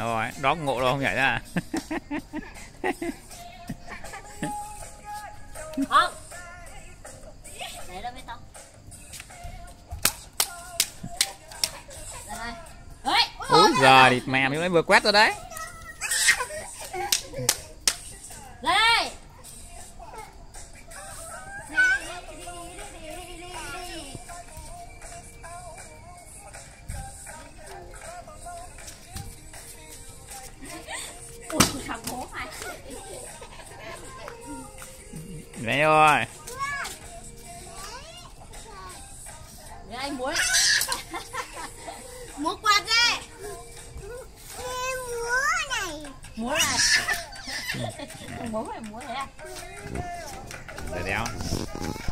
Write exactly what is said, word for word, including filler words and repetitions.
Rồi, đó ngộ đâu không nhảy ra. Không. Để đó biết không? Đây. Ôi, Úi giời, địt mẹ mới vừa quét rồi đấy. đây. Ui, thằng bố mày. Đấy rồi. Để anh muốn. Múa quạt đây. Múa này. Múa này. Thằng bố mày múa thế à? Để đéo.